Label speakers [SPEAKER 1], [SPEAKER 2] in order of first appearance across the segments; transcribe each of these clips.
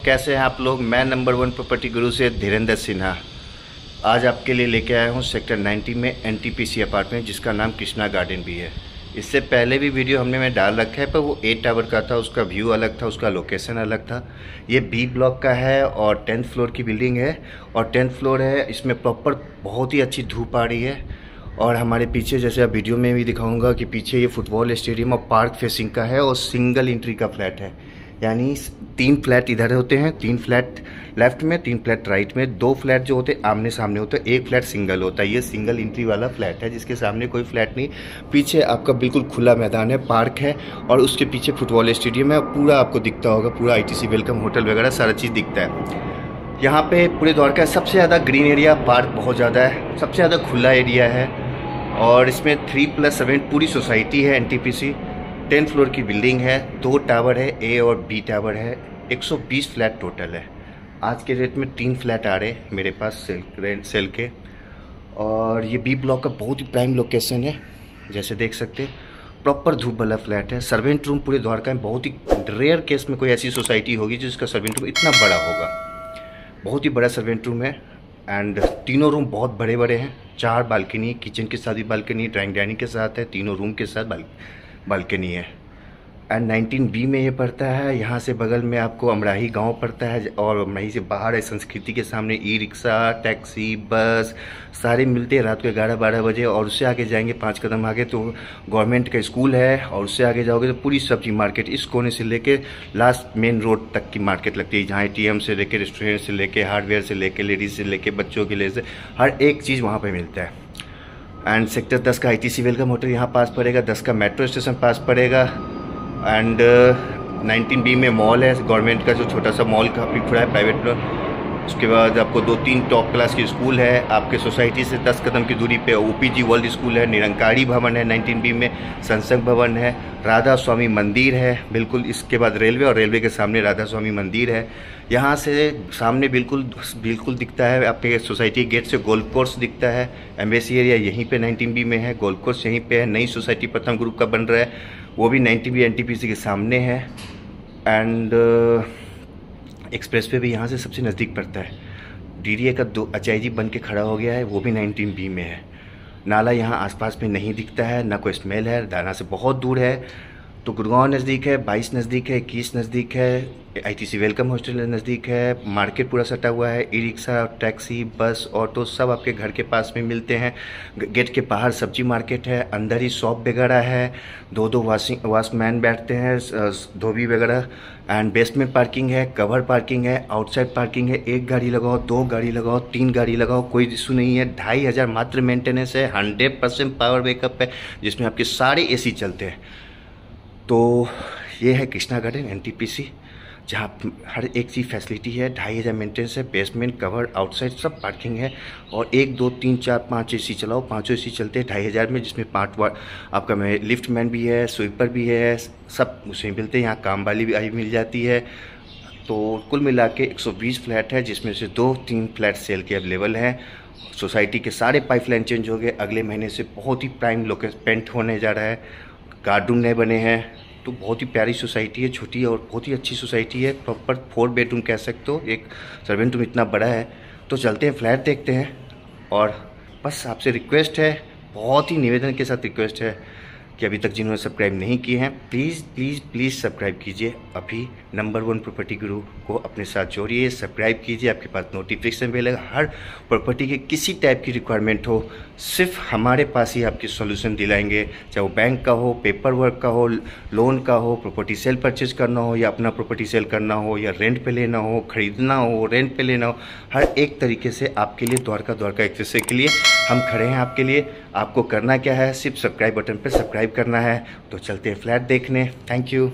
[SPEAKER 1] कैसे हैं आप लोग। मैं नंबर 1 प्रॉपर्टी गुरु से धीरेन्द्र सिन्हा आज आपके लिए लेके आया हूं सेक्टर 90 में एनटीपीसी अपार्टमेंट, जिसका नाम कृष्णा गार्डन भी है। इससे पहले भी वीडियो हमने में डाल रखा है, पर वो 8 टावर का था, उसका व्यू अलग था, उसका लोकेशन अलग था। ये बी ब्लॉक का है और 10th फ्लोर की बिल्डिंग है और 10th फ्लोर है। इसमें प्रॉपर बहुत ही अच्छी धूप आ रही है और हमारे पीछे, जैसे आप वीडियो में भी दिखाऊंगा, कि पीछे ये फुटबॉल स्टेडियम और पार्क फेसिंग का है और सिंगल एंट्री का फ्लैट है। यानी 3 फ्लैट इधर होते हैं, 3 फ्लैट लेफ्ट में, 3 फ्लैट राइट में, 2 फ्लैट जो होते हैं आमने सामने होते हैं, 1 फ्लैट सिंगल होता है। ये सिंगल एंट्री वाला फ्लैट है जिसके सामने कोई फ्लैट नहीं। पीछे आपका बिल्कुल खुला मैदान है, पार्क है और उसके पीछे फुटबॉल स्टेडियम है। पूरा आपको दिखता होगा, पूरा ITC वेलकम होटल वगैरह सारा चीज़ दिखता है। यहाँ पे पूरे द्वारका सबसे ज़्यादा ग्रीन एरिया, पार्क बहुत ज़्यादा है, सबसे ज़्यादा खुला एरिया है और इसमें 3+7 पूरी सोसाइटी है। NTPC 10th फ्लोर की बिल्डिंग है, 2 टावर है, A और B टावर है, 120 फ्लैट टोटल है। आज के रेट में 3 फ्लैट आ रहे हैं मेरे पास सेल के। और ये B ब्लॉक का बहुत ही प्राइम लोकेशन है, जैसे देख सकते हैं। प्रॉपर धूप वाला फ्लैट है। सर्वेंट रूम पूरे द्वारका में बहुत ही रेयर केस में कोई ऐसी सोसाइटी होगी जिसका सर्वेंट रूम इतना बड़ा होगा। बहुत ही बड़ा सर्वेंट रूम है एंड तीनों रूम बहुत बड़े बड़े हैं। 4 बालकनी, किचन के साथ भी बालकनी, ड्राइंग डाइनिंग के साथ है, तीनों रूम के साथ बालकनी है। एंड 19B में ये पड़ता है। यहाँ से बगल में आपको अमराही गांव पड़ता है और अमराही से बाहर है, संस्कृति के सामने ई-रिक्शा, टैक्सी, बस सारे मिलते हैं रात को 11-12 बजे। और उससे आगे जाएंगे 5 कदम आगे तो गवर्नमेंट का स्कूल है और उससे आगे जाओगे तो पूरी सब्जी मार्केट, इस कोने से लेके लास्ट मेन रोड तक की मार्केट लगती है, जहाँ ATM से लेके, रेस्टोरेंट से लेके, हार्डवेयर से लेके, लेडीज से लेके, बच्चों के लिए से हर एक चीज़ वहाँ पर मिलता है। एंड सेक्टर 10 का ITC वेलकम होटल यहाँ पास पड़ेगा, 10 का मेट्रो स्टेशन पास पड़ेगा। एंड 19B में मॉल है, गवर्नमेंट का जो छोटा सा मॉल काफ़ी खुला है, प्राइवेट मॉल। उसके बाद आपको 2-3 टॉप क्लास की स्कूल है। आपके सोसाइटी से 10 कदम की दूरी पे OPG वर्ल्ड स्कूल है, निरंकारी भवन है 19B में, संसद भवन है, राधा स्वामी मंदिर है बिल्कुल। इसके बाद रेलवे और रेलवे के सामने राधा स्वामी मंदिर है। यहाँ से सामने बिल्कुल दिखता है आपके सोसाइटी गेट से गोल्फ कोर्स दिखता है। एम्बेसी एरिया यहीं पे 19B में है, गोल्फ कोर्स यहीं पे है। नई सोसाइटी प्रथम ग्रुप का बन रहा है, वो भी 90B NTPC के सामने है। एंड एक्सप्रेस वे भी यहाँ से सबसे नज़दीक पड़ता है। DDA का 2 अचाई बन के खड़ा हो गया है, वो भी 19B में है। नाला यहाँ आसपास में नहीं दिखता है, ना कोई स्मेल है, दाना से बहुत दूर है। तो गुड़गांव नज़दीक है, 22 नज़दीक है, 21 नज़दीक है, ITC वेलकम हॉस्टल नज़दीक है, मार्केट पूरा सटा हुआ है। ई-रिक्शा, टैक्सी, बस, ऑटो सब आपके घर के पास में मिलते हैं। गेट के बाहर सब्जी मार्केट है, अंदर ही शॉप वगैरह है, 2-2 वॉचमैन बैठते हैं, धोबी वगैरह। एंड बेसमेंट पार्किंग है, कवर पार्किंग है, आउटसाइड पार्किंग है। 1 गाड़ी लगाओ, 2 गाड़ी लगाओ, 3 गाड़ी लगाओ, कोई इशू नहीं है। 2500 मात्र मेंटेनेंस है, 100% पावर बैकअप है, जिसमें आपके सारे AC चलते हैं। तो ये है कृष्णा गार्डन NTPC, जहाँ हर एक चीज़ फैसिलिटी है। 2500 मेंटेनेंस है, बेसमेंट, कवर, आउटसाइड सब पार्किंग है। और 1, 2, 3, 4, 5 AC चलाओ, 5 AC चलते हैं 2500 में, जिसमें 5 आपका लिफ्ट मैन भी है, स्वीपर भी है, सब उसमें मिलते हैं। यहाँ काम वाली भी आई मिल जाती है। तो कुल मिला के 120 फ्लैट है, जिसमें से 2-3 फ्लैट सेल के अवेलेबल हैं। सोसाइटी के सारे पाइपलाइन चेंज हो गए, अगले महीने से बहुत ही प्राइम लोकेशन पेंट होने जा रहा है, गार्डन नए बने हैं। तो बहुत ही प्यारी सोसाइटी है, छोटी और बहुत ही अच्छी सोसाइटी है। प्रॉपर 4 बेडरूम कह सकते हो, एक सर्वेंट रूम इतना बड़ा है। तो चलते हैं फ्लैट देखते हैं। और बस आपसे रिक्वेस्ट है, बहुत ही निवेदन के साथ रिक्वेस्ट है कि अभी तक जिन्होंने सब्सक्राइब नहीं किए हैं, प्लीज़ प्लीज़ प्लीज़ सब्सक्राइब कीजिए। अभी नंबर 1 प्रॉपर्टी गुरु को अपने साथ जोड़िए, सब्सक्राइब कीजिए। आपके पास नोटिफिकेशन बेल है, हर प्रॉपर्टी के किसी टाइप की रिक्वायरमेंट हो, सिर्फ हमारे पास ही आपकी सॉल्यूशन दिलाएंगे। चाहे वो बैंक का हो, पेपर वर्क का हो, लोन का हो, प्रॉपर्टी सेल परचेज करना हो या अपना प्रॉपर्टी सेल करना हो, या रेंट पे लेना हो, खरीदना हो, रेंट पे लेना हो, हर एक तरीके से आपके लिए द्वारका एक्सेस के लिए हम खड़े हैं आपके लिए। आपको करना क्या है, सिर्फ सब्सक्राइब बटन पर सब्सक्राइब करना है। तो चलते हैं फ्लैट देखने। Thank you.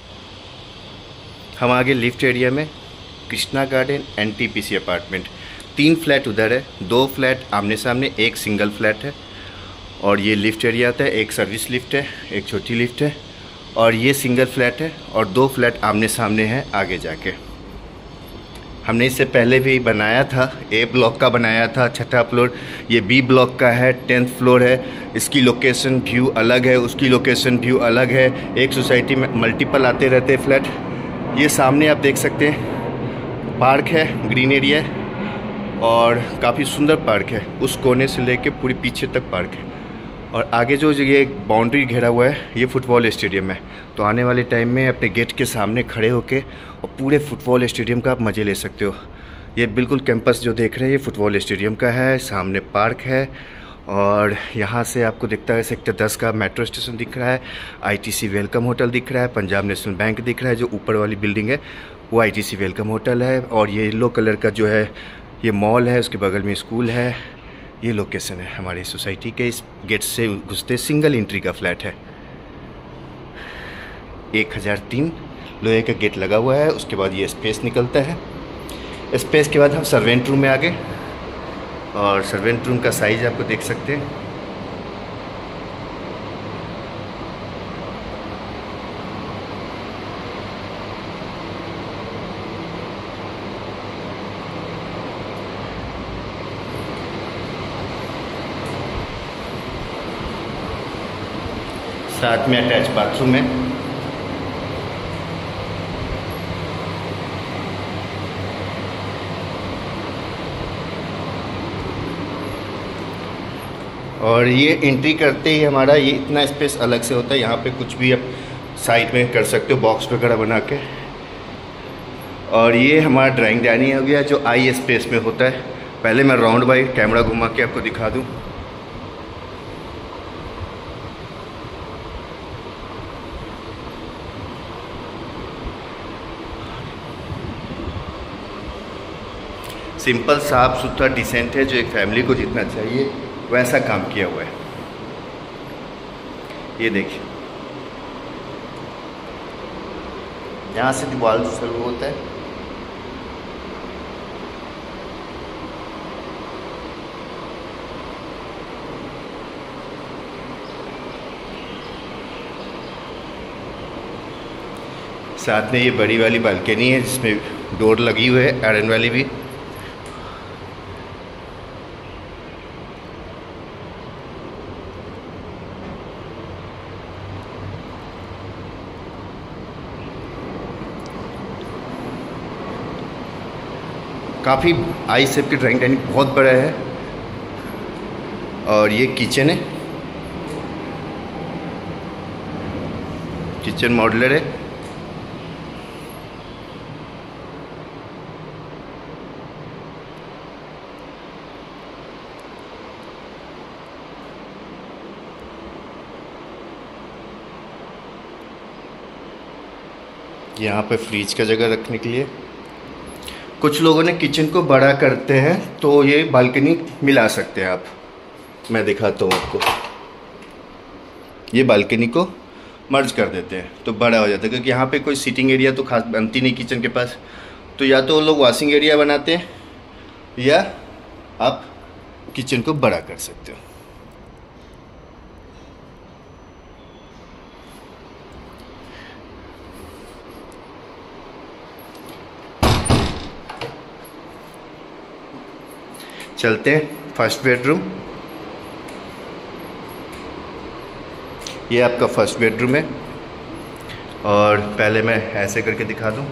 [SPEAKER 1] हम आगे लिफ्ट एरिया में Krishna Garden NTPC apartment. 3 flat उधर है, 2 फ्लैट आमने सामने, 1 सिंगल फ्लैट है। और ये लिफ्ट एरिया आता है, 1 सर्विस लिफ्ट है, 1 छोटी लिफ्ट है। और ये सिंगल फ्लैट है और 2 फ्लैट आमने सामने हैं आगे जाके। हमने इससे पहले भी बनाया था, A ब्लॉक का बनाया था 6ठा फ्लोर। ये B ब्लॉक का है, 10th फ्लोर है। इसकी लोकेशन व्यू अलग है, उसकी लोकेशन व्यू अलग है। एक सोसाइटी में मल्टीपल आते रहते फ्लैट। ये सामने आप देख सकते हैं पार्क है, ग्रीन एरिया है और काफ़ी सुंदर पार्क है। उस कोने से लेके पूरी पीछे तक पार्क है और आगे जो ये बाउंड्री घेरा हुआ है ये फुटबॉल स्टेडियम है। तो आने वाले टाइम में अपने गेट के सामने खड़े होके और पूरे फुटबॉल स्टेडियम का आप मज़े ले सकते हो। ये बिल्कुल कैंपस जो देख रहे हैं ये फुटबॉल स्टेडियम का है, सामने पार्क है और यहाँ से आपको दिखता है सेक्टर 10 का मेट्रो स्टेशन दिख रहा है, ITC वेलकम होटल दिख रहा है, पंजाब नेशनल बैंक दिख रहा है। जो ऊपर वाली बिल्डिंग है वो ITC वेलकम होटल है और ये येलो कलर का जो है ये मॉल है, उसके बगल में स्कूल है। ये लोकेशन है हमारी सोसाइटी के। इस गेट से घुसते सिंगल एंट्री का फ्लैट है। 1003 लोहे का गेट लगा हुआ है। उसके बाद ये स्पेस निकलता है। स्पेस के बाद हम सर्वेंट रूम में आ गए और सर्वेंट रूम का साइज आपको देख सकते हैं। साथ में अटैच बाथरूम है। और ये एंट्री करते ही हमारा ये इतना स्पेस अलग से होता है। यहाँ पे कुछ भी आप साइड में कर सकते हो, बॉक्स वगैरह बना के। और ये हमारा ड्राइंग डाइनिंग हो गया जो आई स्पेस में होता है। पहले मैं राउंड बाई कैमरा घुमा के आपको दिखा दूँ। सिंपल, साफ सुथरा, डिसेंट है। जो एक फैमिली को जितना चाहिए वैसा काम किया हुआ है। ये देखिए, यहाँ से दीवार शुरू होता है। साथ में ये बड़ी वाली बालकनी है जिसमें डोर लगी हुई है, आयरन वाली भी। काफ़ी आई शेप की ड्राइंग डाइनिंग बहुत बड़ा है। और ये किचन है, किचन मॉड्यूलर है। यहाँ पे फ्रिज का जगह रखने के लिए। कुछ लोगों ने किचन को बड़ा करते हैं तो ये बालकनी मिला सकते हैं आप। मैं दिखाता हूँ आपको। ये बालकनी को मर्ज कर देते हैं तो बड़ा हो जाता है, क्योंकि यहाँ पे कोई सीटिंग एरिया तो खास बनती नहीं किचन के पास। तो या तो वो लोग वॉशिंग एरिया बनाते हैं या आप किचन को बड़ा कर सकते हो। चलते हैं फर्स्ट बेडरूम। ये आपका फर्स्ट बेडरूम है और पहले मैं ऐसे करके दिखा दूं।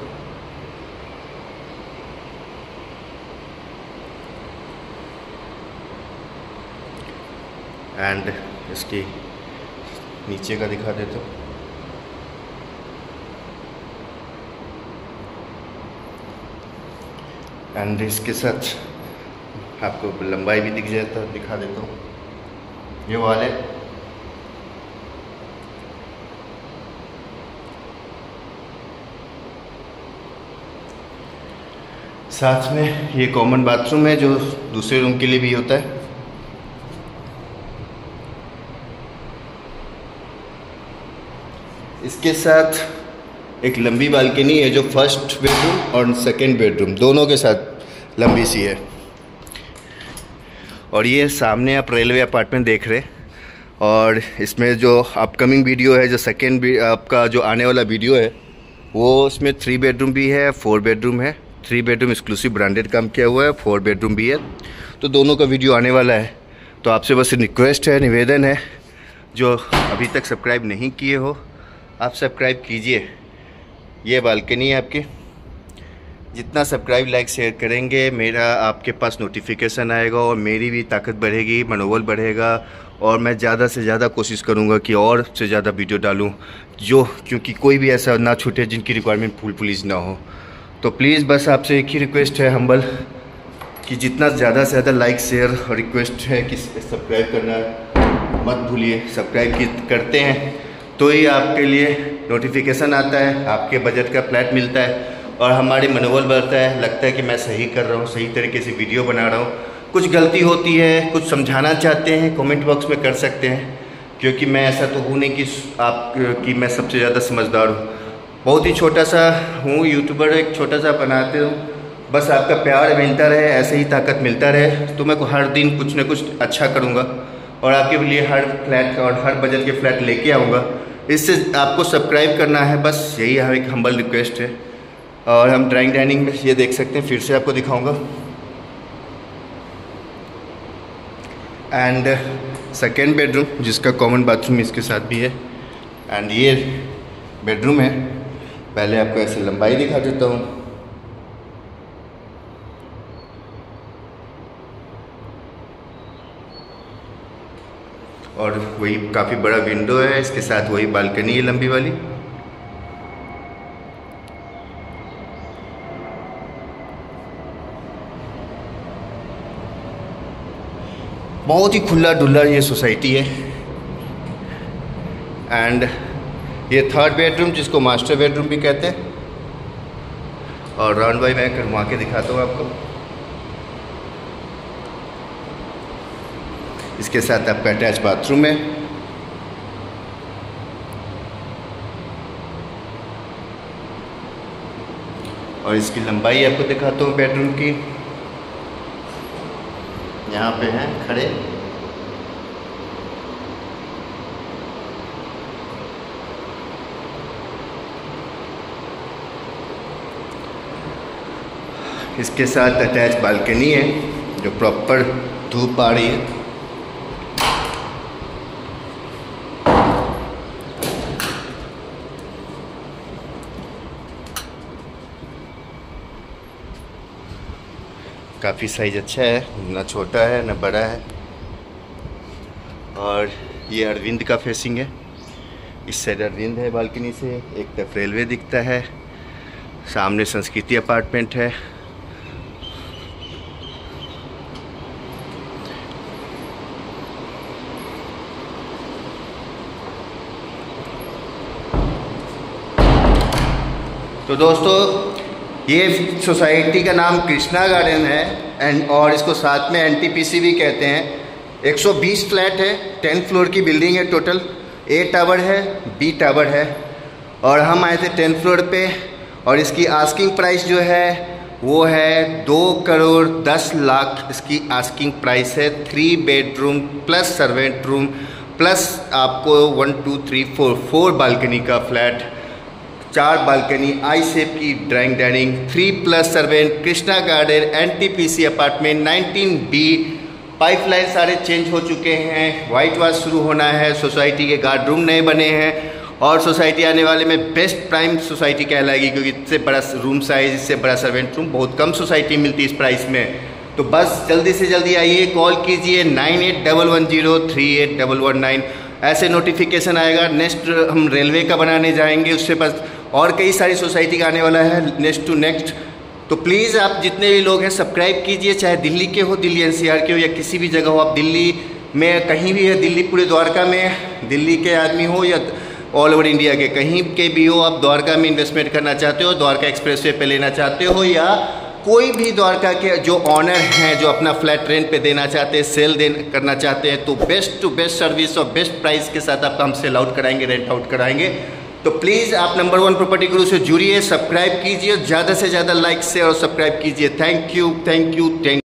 [SPEAKER 1] एंड इसकी नीचे का दिखा देता हूँ। एंड इसके साथ आपको लंबाई भी दिख जाता है, दिखा देता हूँ। ये वॉल है। साथ में ये कॉमन बाथरूम है जो दूसरे रूम के लिए भी होता है। इसके साथ एक लंबी बालकनी है जो फर्स्ट बेडरूम और सेकंड बेडरूम दोनों के साथ लंबी सी है। और ये सामने आप रेलवे अपार्टमेंट देख रहे हैं और इसमें जो अपकमिंग वीडियो है, जो सेकेंड आपका जो आने वाला वीडियो है वो उसमें 3 बेडरूम भी है, 4 बेडरूम है। 3 बेडरूम एक्सक्लूसिव ब्रांडेड काम किया हुआ है, 4 बेडरूम भी है। तो दोनों का वीडियो आने वाला है। तो आपसे बस रिक्वेस्ट है, निवेदन है, जो अभी तक सब्सक्राइब नहीं किए हो आप सब्सक्राइब कीजिए। ये बालकनी है आपकी, जितना सब्सक्राइब लाइक शेयर करेंगे मेरा आपके पास नोटिफिकेशन आएगा और मेरी भी ताकत बढ़ेगी, मनोबल बढ़ेगा और मैं ज़्यादा से ज़्यादा कोशिश करूँगा कि और से ज़्यादा वीडियो डालूँ क्योंकि कोई भी ऐसा ना छूटे जिनकी रिक्वायरमेंट फुल ना हो। तो प्लीज़ बस आपसे एक ही रिक्वेस्ट है हम्बल कि जितना ज़्यादा से ज़्यादा लाइक शेयर और रिक्वेस्ट है कि सब्सक्राइब करना मत भूलिए। सब्सक्राइब करते हैं तो ही आपके लिए नोटिफिकेशन आता है, आपके बजट का फ्लैट मिलता है और हमारी मनोबल बढ़ता है। लगता है कि मैं सही कर रहा हूँ, सही तरीके से वीडियो बना रहा हूँ। कुछ गलती होती है, कुछ समझाना चाहते हैं, कमेंट बॉक्स में कर सकते हैं, क्योंकि मैं ऐसा तो हूँ नहीं कि मैं सबसे ज़्यादा समझदार हूँ। बहुत ही छोटा सा हूँ यूट्यूबर, एक छोटा सा बनाते हूँ। बस आपका प्यार मिलता रहे, ऐसे ही ताकत मिलता रहे तो मैं हर दिन कुछ न कुछ अच्छा करूँगा और आपके लिए हर फ्लैट और हर बजट के फ्लैट लेके आऊँगा। इससे आपको सब्सक्राइब करना है, बस यही एक हम्बल रिक्वेस्ट है। और हम ड्राइंग डाइनिंग में ये देख सकते हैं, फिर से आपको दिखाऊंगा। एंड सेकेंड बेडरूम जिसका कॉमन बाथरूम इसके साथ भी है। एंड ये बेडरूम है। पहले आपको ऐसे लंबाई दिखा देता हूँ। और वही काफ़ी बड़ा विंडो है, इसके साथ वही बालकनी है लंबी वाली। बहुत ही खुला डुल्ला ये सोसाइटी है। एंड ये थर्ड बेडरूम जिसको मास्टर बेडरूम भी कहते हैं। और राउंड बाई मैं घुमा के दिखाता हूँ आपको। इसके साथ आपका अटैच बाथरूम है। और इसकी लंबाई आपको दिखाता हूँ बेडरूम की। यहाँ पे हैं खड़े। इसके साथ अटैच बालकनी है जो प्रॉपर धूप आ रही है। काफ़ी साइज अच्छा है, ना छोटा है ना बड़ा है। और ये अरविंद का फेसिंग है। इस साइड अरविंद है बालकनी से, एक तरफ रेलवे दिखता है, सामने संस्कृति अपार्टमेंट है। तो दोस्तों ये सोसाइटी का नाम कृष्णा गार्डन है और इसको साथ में एनटीपीसी भी कहते हैं। 120 फ्लैट है, 10 फ्लोर की बिल्डिंग है टोटल। ए टावर है, बी टावर है और हम आए थे 10 फ्लोर पे। और इसकी आस्किंग प्राइस जो है वो है 2,10,00,000 इसकी आस्किंग प्राइस है। 3 bedroom plus servant room plus आपको 1 2 3 4 बालकनी का फ्लैट, 4 बालकनी, आई शेप की drawing dining, 3+ servant, Krishna Garden, NTPC apartment 19B। Pipeline सारे चेंज हो चुके हैं, वाइट वॉश शुरू होना है, सोसाइटी के गार्ड रूम नए बने हैं और सोसाइटी आने वाले में बेस्ट प्राइम सोसाइटी कहलाएगी, क्योंकि इससे बड़ा रूम साइज, इससे बड़ा सर्वेंट रूम बहुत कम सोसाइटी मिलती है इस प्राइस में। तो बस जल्दी से जल्दी आइए, कॉल कीजिए 9811038119। ऐसे नोटिफिकेशन आएगा। नेक्स्ट हम रेलवे का बनाने जाएंगे, उससे बस और कई सारी सोसाइटी का आने वाला है नेक्स्ट टू नेक्स्ट। तो प्लीज़ आप जितने भी लोग हैं सब्सक्राइब कीजिए, चाहे दिल्ली के हो, दिल्ली एनसीआर के हो या किसी भी जगह हो। आप दिल्ली में कहीं भी है, दिल्ली पूरे द्वारका में दिल्ली के आदमी हो या ऑल ओवर इंडिया के कहीं के भी हो, आप द्वारका में इन्वेस्टमेंट करना चाहते हो, द्वारका एक्सप्रेसवे पे लेना चाहते हो, या कोई भी द्वारका के जो ऑनर हैं जो अपना फ्लैट रेंट पे देना चाहते हैं, सेल करना चाहते हैं, तो बेस्ट टू बेस्ट सर्विस और बेस्ट प्राइस के साथ आपका हम सेल आउट कराएंगे, रेंट आउट कराएंगे। तो प्लीज़ आप नंबर 1 प्रॉपर्टी गुरु से जुड़िए, सब्सक्राइब कीजिए, ज़्यादा से ज़्यादा लाइक से और सब्सक्राइब कीजिए। Thank you.